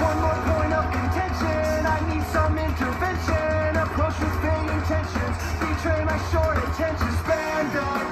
One more point of contention, I need some intervention. Approach with vague intentions, betray my short attention span.